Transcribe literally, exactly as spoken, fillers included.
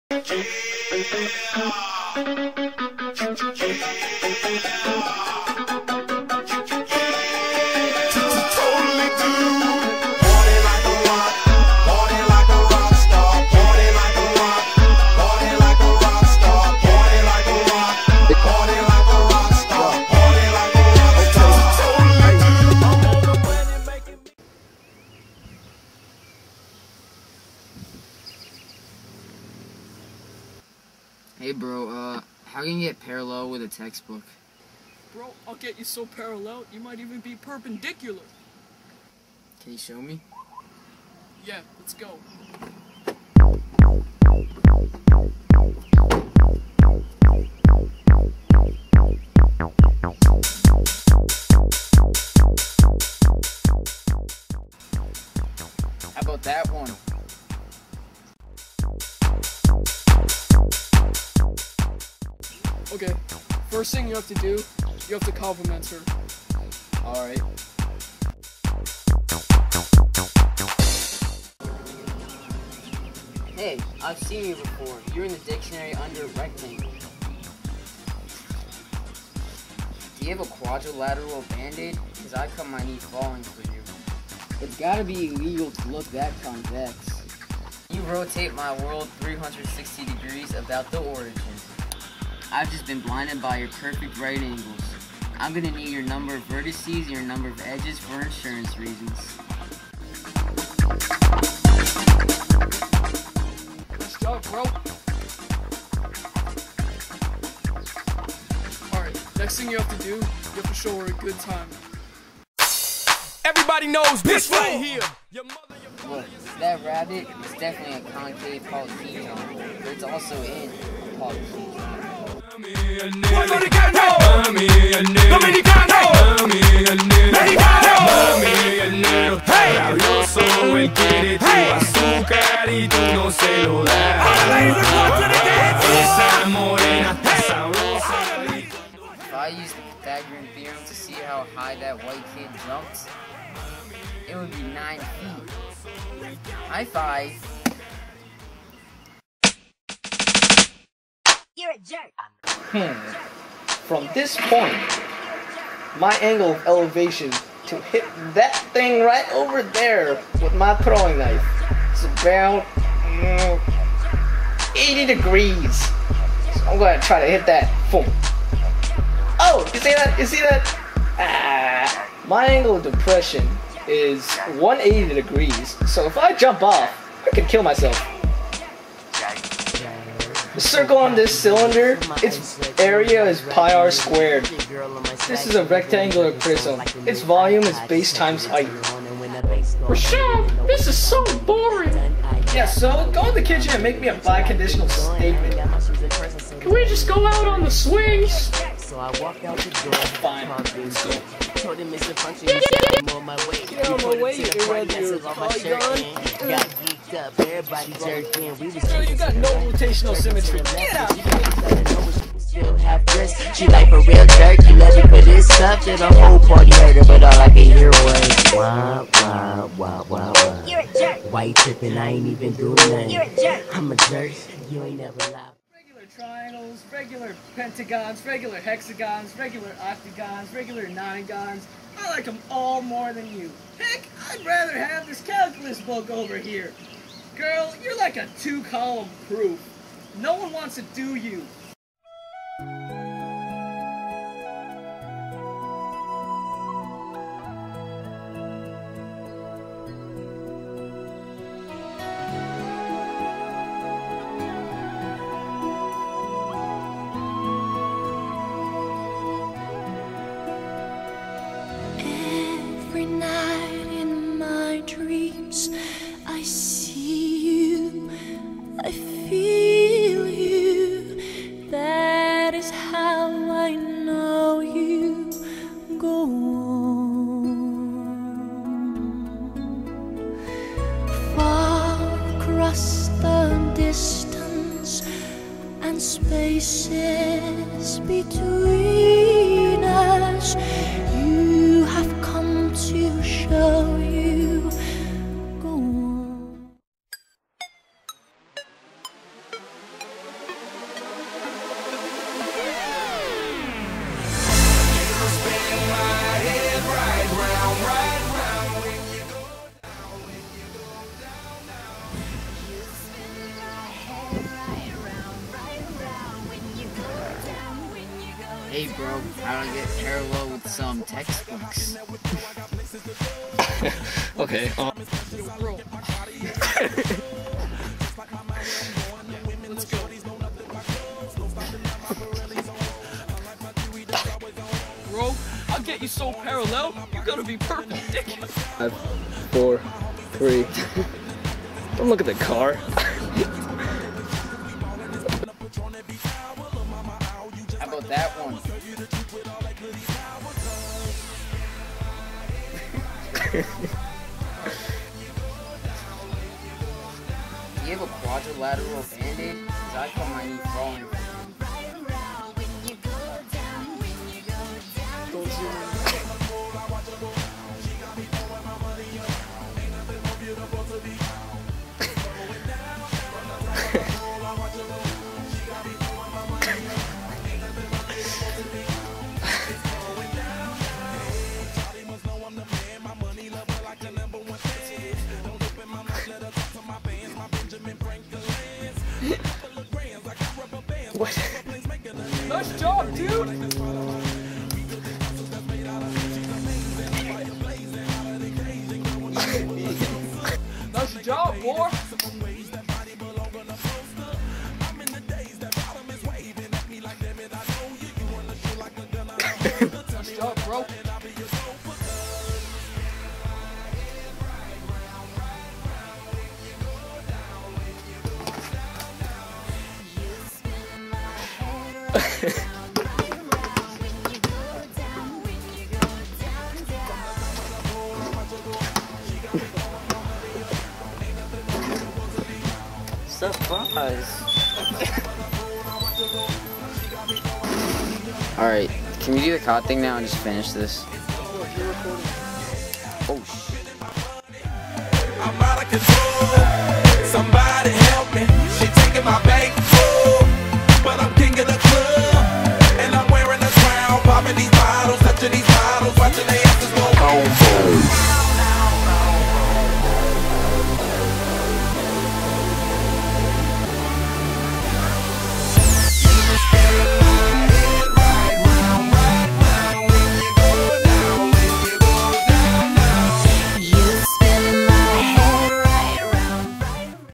Hey bro, uh, how can you get parallel with a textbook? Bro, I'll get you so parallel, you might even be perpendicular. Can you show me? Yeah, let's go. How about that one? Okay, first thing you have to do, you have to compliment her. Alright. Hey, I've seen you before. You're in the dictionary under rectangle. Do you have a quadrilateral band-aid? Because I cut my knee falling for you. It's gotta be illegal to look that convex. You rotate my world three hundred sixty degrees about the origin. I've just been blinded by your perfect right angles. I'm gonna need your number of vertices and your number of edges for insurance reasons. Nice job, bro. Alright, next thing you have to do, you have to show her a good time. Everybody knows this right here. Your mother, your father, Look, that rabbit is definitely a concave polyhedron, but it's also in a polyhedron. Dominicano, Dominicano, Mexicano, hey, rabioso, él quiere tu azúcar y tú no se lo das. Esa morena está sabrosa. If I used the Pythagorean theorem to see how high that white kid jumped, it would be nine feet. High five. You're a jerk. Hmm. From this point, my angle of elevation to hit that thing right over there with my throwing knife is about mm, eighty degrees. So I'm gonna try to hit that. Boom. Oh, you see that? You see that? Ah, my angle of depression is one hundred eighty degrees. So if I jump off, I could kill myself. The circle on this cylinder, its area is pi r squared. This is a rectangular prism. Its volume is base times height. Rochelle, this is so boring. Yeah, so go in the kitchen and make me a biconditional statement. Can we just go out on the swings? Fine. Let's go. Get out of my way, you irregular polygon. Girl, you got no rotational symmetry. Get out! She like a real jerk, you love me for this stuff. To the whole party heard her, but all I can hear was wah, wah, wah, wah, wah. You're a jerk. Why you tripping? I ain't even doing nothing. You're a jerk. I'm a jerk. You ain't never lied. Regular triangles, regular pentagons, regular hexagons, regular octagons, regular nonagons. I like them all more than you. Heck, I'd rather have this calculus book over here. Girl, you're like a two-column proof. No one wants to do you. Every night in my dreams, I see you, I feel you. That is how I know you. Go on. Far across the distance and spaces between us, you have come to show you. Go on. Hey bro, how to get parallel with some textbooks. Okay. Um. Bro. Let's go. Bro, I'll get you so parallel, you're gonna be perpendicular. Five, four, three. Don't look at the car. How about that one? Do you have a quadrilateral band-aid? Because I felt my knee falling. Don't zoom What? Nice job, dude! Nice job, boy! Nice job, bro. Surprise! Alright, can we do the cod thing now and just finish this? Oh shit. I'm out of control.